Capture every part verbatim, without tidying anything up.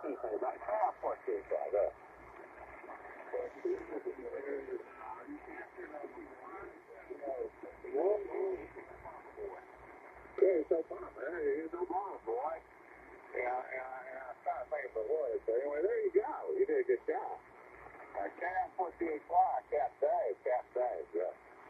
about half what you said. Uh, okay, so far, man. Here's no ball, boy. Yeah, yeah, yeah. I'm trying to think of a word. So anyway, there you go. You did a good job. Uh, Cam forty-eight fly, Cap Dave, Cap Dave, yeah.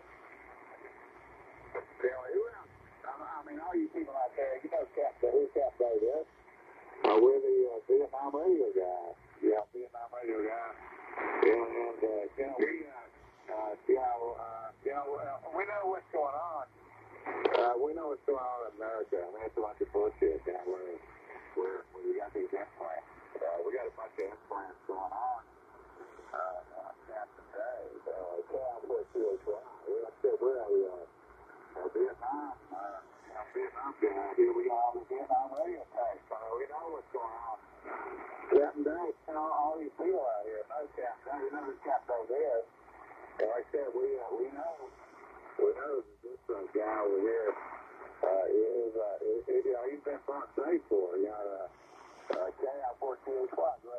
Anyway, who else? I, I mean, all you people out there, you know Cap Dave, who Cap Dave is? Uh, we're the uh, Vietnam radio guy. Yeah, Vietnam radio guy. And, and uh, you know, we, uh, uh, you know, uh, you know, uh, we know what's going on. Uh, we know what's going on in America. I mean, it's a bunch of bullshit. You know, we're, we're, we got these implants. Uh, we got a bunch of implants going on. Uh, uh, today. Uh, Cal forty-eight fly. Like I said, we're a, uh, a Vietnam, uh, you know, Vietnam guy. Here we are on the Vietnam radio tape. So we know what's going on. Captain Dave, you know, all these people out here know Captain Dave. You know who Captain Dave is. And like I said, we, uh, we know, we know that this uh, guy over here, uh, is, uh, is, is, you know, he's been front safe for, you know, uh, uh, Cal forty-eight fly.